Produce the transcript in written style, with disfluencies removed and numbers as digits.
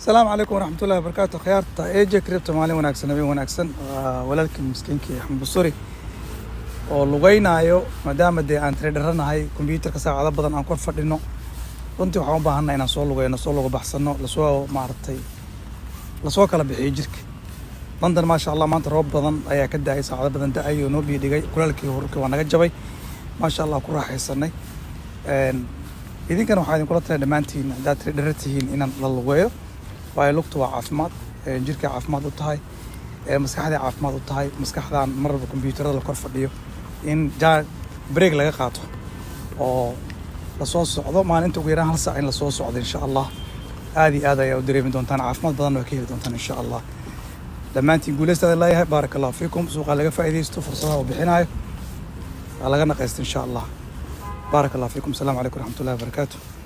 السلام عليكم ورحمة الله وبركاته. خيارتا ايجي كريبتو مالين وناكسن نبي وناكسن ولكن مسكينكي أحمد بصوري oo lugaynayo maadaama aan traderanahay computerka saacado badan aan kor fadhino runtii waxaan u baahanahay inaan soo lugayno soo lugu baxsano la soo kala bixiyo jirka London ma sha Allah maanta roob badan ayaa ka daay saacado badan daayo noo biidhigay kulaalkii horka waa naga jabay ma sha Allah ku raaxaysanay idinkana waxaan idin kula talay dhamaantiin hadaad trader tihiin inaan la lugayo waayo lugtu waa caafimaad jirka caafimaad u tahay maskaxda caafimaad u tahay maskaxdan marba computerada la kor fadhiyo in break laga qaato oo la soo socdo maalinta ugu yaraan hal saac in la soo socdo insha Allah aad ayaa u dareemi doontaan caafimaad badan oo ka heli doontaan insha Allah dhamaantiin guuleystada ilaahay barakallahu fiikum suuqa laga faa'iideysto fursadaha oo bixinayo laga naqaysto insha Allah barakallahu fiikum. Assalamu alaykum warahmatullahi wabarakatuh.